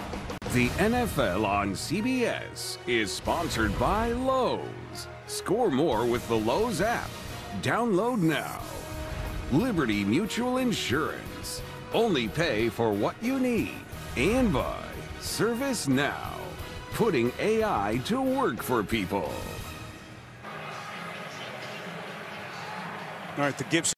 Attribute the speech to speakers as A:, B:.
A: The NFL on CBS is sponsored by Lowe's. Score more with the Lowe's app. Download now. Liberty Mutual Insurance. Only pay for what you need. And by Service Now. Putting AI to work for people.
B: All right, the Gibson.